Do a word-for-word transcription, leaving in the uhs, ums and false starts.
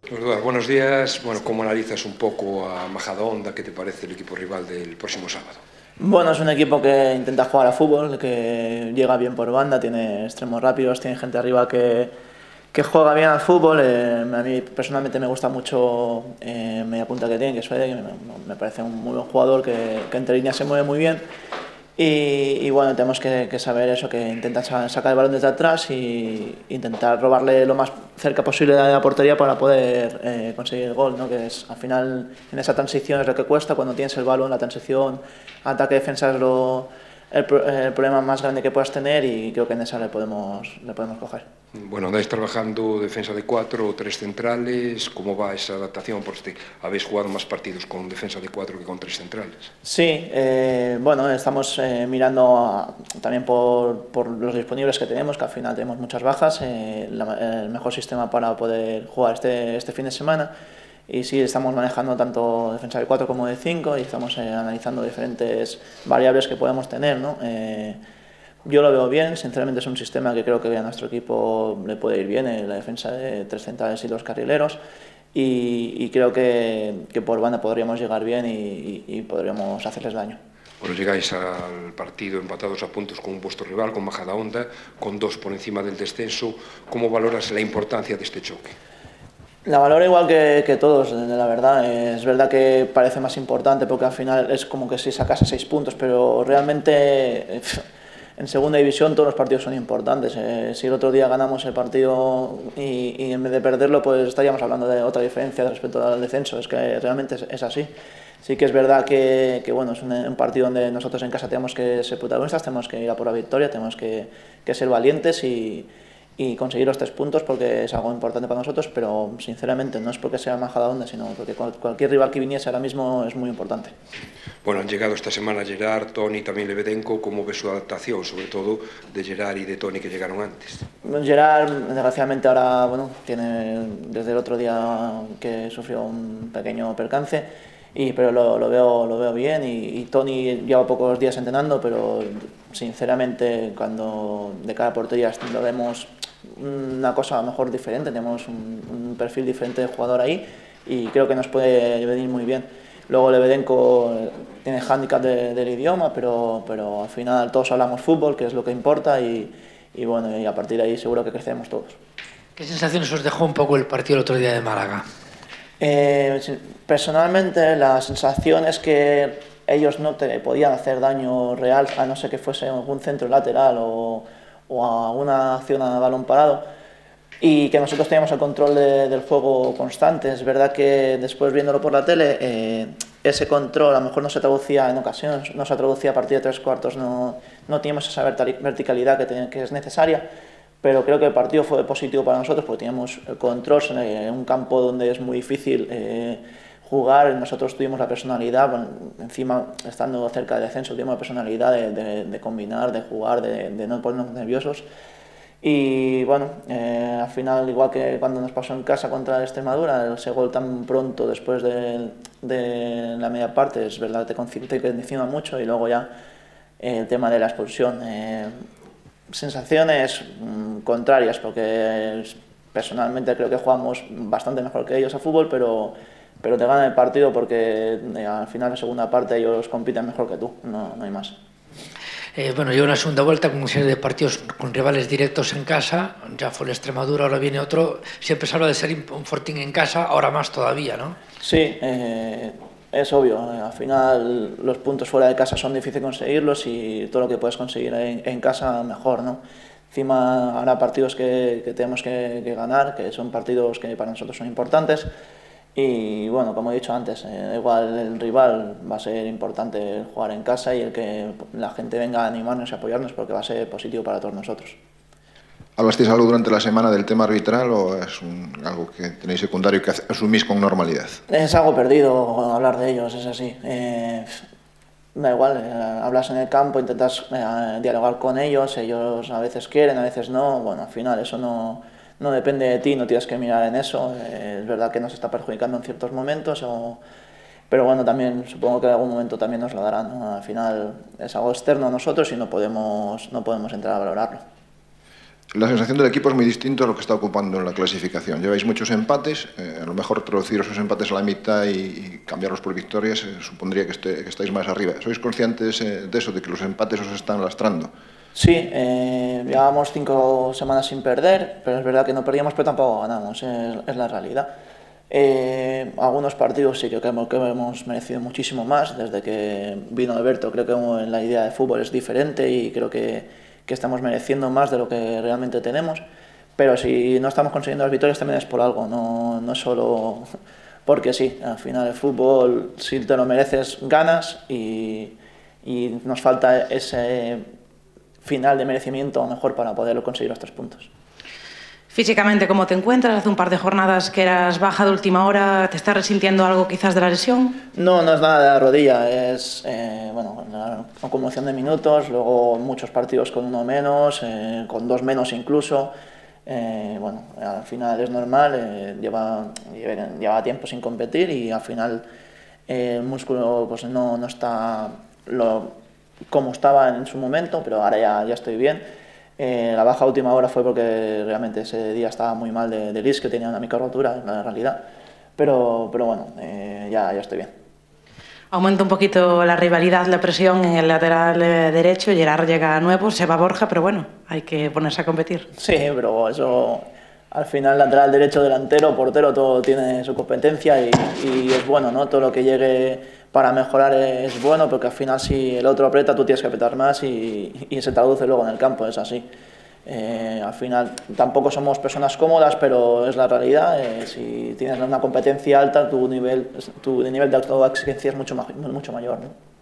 Eduardo, buenos días. Bueno, ¿cómo analizas un poco a Majadahonda? ¿Qué te parece el equipo rival del próximo sábado? Bueno, es un equipo que intenta jugar a fútbol, que llega bien por banda, tiene extremos rápidos, tiene gente arriba que, que juega bien al fútbol. Eh, a mí personalmente me gusta mucho eh, media punta que tiene, que es Fede, que me, me parece un muy buen jugador, que, que entre líneas se mueve muy bien. Y, y bueno, tenemos que, que saber eso, que intenta sacar el balón desde atrás e intentar robarle lo más cerca posible de la portería para poder eh, conseguir el gol, ¿no? Que es, al final, en esa transición es lo que cuesta, cuando tienes el balón, la transición, ataque-defensa es lo, el, el problema más grande que puedas tener, y creo que en esa le podemos, le podemos coger. Bueno, andáis trabajando defensa de cuatro o tres centrales. ¿Cómo va esa adaptación? Porque habéis jugado más partidos con defensa de cuatro que con tres centrales. Sí, eh, bueno, estamos eh, mirando a, también por, por los disponibles que tenemos, que al final tenemos muchas bajas, eh, la, el mejor sistema para poder jugar este, este fin de semana. Y sí, estamos manejando tanto defensa de cuatro como de cinco, y estamos eh, analizando diferentes variables que podemos tener, ¿no? Eh, Yo lo veo bien, sinceramente es un sistema que creo que a nuestro equipo le puede ir bien, en la defensa de tres centrales y dos carrileros, y, y creo que, que por banda podríamos llegar bien y, y, y podríamos hacerles daño. Bueno, llegáis al partido empatados a puntos con vuestro rival, con Majadahonda, con dos por encima del descenso. ¿Cómo valoras la importancia de este choque? La valoro igual que, que todos, la verdad. Es verdad que parece más importante porque al final es como que si sacase seis puntos, pero realmente en segunda división todos los partidos son importantes. Eh, si el otro día ganamos el partido y, y en vez de perderlo, pues estaríamos hablando de otra diferencia respecto al descenso. Es que realmente es, es así. Sí que es verdad que, que bueno, es un, un partido donde nosotros en casa tenemos que ser protagonistas, tenemos que ir a por la victoria, tenemos que, que ser valientes y, y conseguir los tres puntos, porque es algo importante para nosotros, pero sinceramente no es porque sea Majadahonda, sino porque cual, cualquier rival que viniese ahora mismo es muy importante. Bueno, han llegado esta semana Gerard, Toni, también Lebedenko. ¿Cómo ves su adaptación, sobre todo de Gerard y de Toni, que llegaron antes? Gerard, desgraciadamente, ahora, bueno, tiene desde el otro día que sufrió un pequeño percance, y, pero lo, lo, veo, lo veo bien, y, y Toni lleva pocos días entrenando, pero sinceramente cuando de cada portería lo vemos una cosa a lo mejor diferente, tenemos un, un perfil diferente de jugador ahí, y creo que nos puede venir muy bien. Luego Lebedenko tiene hándicap de, del idioma, pero, pero al final todos hablamos fútbol, que es lo que importa, y, y bueno, y a partir de ahí seguro que crecemos todos. ¿Qué sensaciones os dejó un poco el partido el otro día de Málaga? Eh, personalmente la sensación es que ellos no te podían hacer daño real, a no ser que fuese algún centro lateral o, o a una acción a balón parado, y que nosotros teníamos el control de, del juego constante. Es verdad que después, viéndolo por la tele, eh, ese control a lo mejor no se traducía en ocasiones, no se traducía a partir de tres cuartos, no, no teníamos esa verticalidad que, te, que es necesaria, pero creo que el partido fue positivo para nosotros porque teníamos el control en un campo donde es muy difícil eh, jugar. Nosotros tuvimos la personalidad, bueno, encima estando cerca del descenso, tuvimos la personalidad de, de, de combinar, de jugar, de, de no ponernos nerviosos. Y bueno, eh, al final, igual que cuando nos pasó en casa contra Extremadura, ese gol tan pronto después de, de la media parte, es verdad que te condiciona mucho, y luego ya eh, el tema de la expulsión. Eh, sensaciones mmm, contrarias, porque personalmente creo que jugamos bastante mejor que ellos a fútbol, pero, pero te ganan el partido porque eh, al final, la segunda parte, ellos compiten mejor que tú, no, no hay más. Eh, bueno, lleva una segunda vuelta con una serie de partidos con rivales directos en casa. Ya fue el Extremadura, ahora viene otro. Siempre se habla de ser un fortín en casa, ahora más todavía, ¿no? Sí, eh, es obvio. Al final los puntos fuera de casa son difíciles conseguirlos, y todo lo que puedes conseguir en, en casa mejor, ¿no? Encima habrá partidos que, que tenemos que, que ganar, que son partidos que para nosotros son importantes. Y bueno, como he dicho antes, eh, igual el rival va a ser importante jugar en casa, y el que la gente venga a animarnos y apoyarnos, porque va a ser positivo para todos nosotros. ¿Hablasteis algo durante la semana del tema arbitral o es un, algo que tenéis secundario y que asumís con normalidad? Es algo perdido hablar de ellos, es así. Eh, da igual, eh, hablas en el campo, intentas eh, dialogar con ellos, ellos a veces quieren, a veces no. Bueno, al final eso no... no depende de ti, no tienes que mirar en eso. Eh, es verdad que nos está perjudicando en ciertos momentos, o, pero bueno, también supongo que en algún momento también nos lo darán, ¿no? Al final es algo externo a nosotros y no podemos, no podemos entrar a valorarlo. La sensación del equipo es muy distinta a lo que está ocupando en la clasificación. Lleváis muchos empates, eh, a lo mejor traducir esos empates a la mitad y, y cambiarlos por victorias eh, supondría que, este, que estáis más arriba. ¿Sois conscientes eh, de eso, de que los empates os están lastrando? Sí, eh, llevábamos cinco semanas sin perder, pero es verdad que no perdíamos, pero tampoco ganamos, es, es la realidad. Eh, algunos partidos sí que creo que hemos merecido muchísimo más. Desde que vino Alberto creo que la idea de fútbol es diferente y creo que que estamos mereciendo más de lo que realmente tenemos, pero si no estamos consiguiendo las victorias también es por algo, no, no es solo porque sí. Al final el fútbol, si te lo mereces, ganas, y, y nos falta ese final de merecimiento a lo mejor para poder conseguir los tres puntos. Físicamente, ¿cómo te encuentras? Hace un par de jornadas que eras baja de última hora. ¿Te estás resintiendo algo quizás de la lesión? No, no es nada de la rodilla. Es eh, bueno, una acumulación de minutos, luego muchos partidos con uno menos, eh, con dos menos incluso. Eh, bueno, al final es normal, eh, lleva, lleva, lleva tiempo sin competir y al final eh, el músculo pues, no, no está lo, como estaba en su momento, pero ahora ya, ya estoy bien. Eh, la baja última hora fue porque realmente ese día estaba muy mal de, de Lis, que tenía una micro rotura en la realidad, pero, pero bueno, eh, ya, ya estoy bien. Aumenta un poquito la rivalidad, la presión en el lateral eh, derecho. Gerard llega nuevo, se va Borja, pero bueno, hay que ponerse a competir. Sí, pero eso al final, lateral derecho, delantero, portero, todo tiene su competencia y, y es bueno, ¿no? Todo lo que llegue para mejorar es bueno, porque al final si el otro aprieta tú tienes que apretar más y, y se traduce luego en el campo, es así. Eh, al final tampoco somos personas cómodas, pero es la realidad. Eh, si tienes una competencia alta, tu nivel, tu nivel de autoexigencia es mucho, mucho mayor, ¿no?